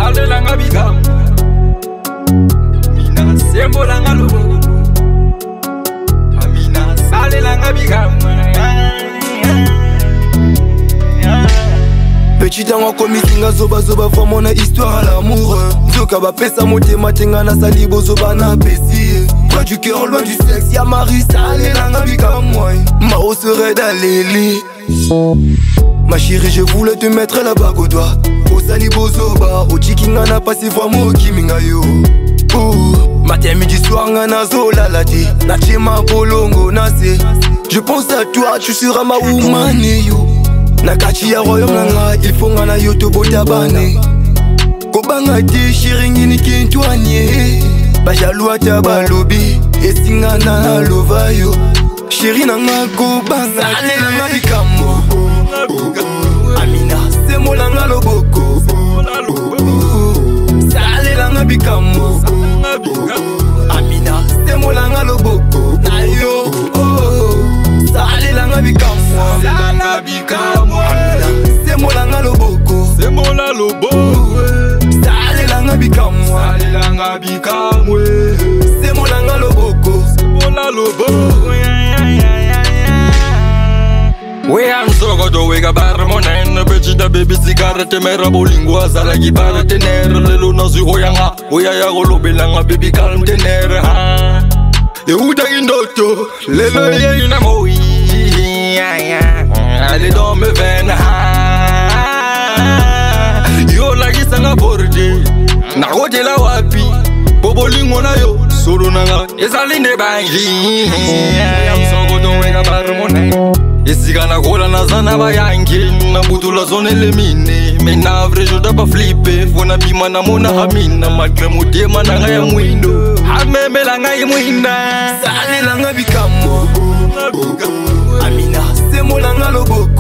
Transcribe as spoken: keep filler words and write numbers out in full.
salela ngabikamo mina sembola ngalobo amina salela ngabikamo. Petit tango komi singa zoba zoba for mon histoire à l'amour. Zoka ba pesa motema tenga na salibo zoba na pesi. Loin du cœur, loin du sexe, y'a Marie salela ngabikamo. Mao serait d'Alélie. Ma chérie, je voulais te mettre la bague au doigt. Au salibo zoba, au chikinga na passé voir mo kiminga yo. Oh, matin midi soir ngana zola la di. Na chema bolongo nase. Je pense à toi, tu seras ma woman yo. Nakachi ya royaume nanga, il faut ngana yo to botabane. Kobanga di shiringini kintwanye. Ba jaloux ata balobi, esinga na lova yo. Chérie nanga kobanga salela ngabikamo. Amina semola ngaloboko. Salela ngabikamo. Amina semola ngaloboko. Nayo salela ngabikamo. Salela ngabikamo. Amina semola ngaloboko. Semola lobo. Salela ngabikamo. Salela ngabikamo. Semola ngaloboko. Semola lobo. We am so good to wake up Barmonen, bitch the baby cigarette, mera bolingua, Zalagi Baratener, Leluna Zuhoyanga, Oya Golobelanga, baby calm tener. The Uda in Doto, Lelo in a moi, I don't me ven. You like it's an abordi, Nahotela Wapi, Bobolingona yo, Surunanga, is all in the bang. I am so good to wake up Barmonen. Isigana kola na zana ba yangi na butula zone le mine mena vrejo da ba flippe fona bima na mona hamina malgré mutema na ngaya mwindo amemela ngai mwinda salela ngabikamo. Amina semola ngaloboko.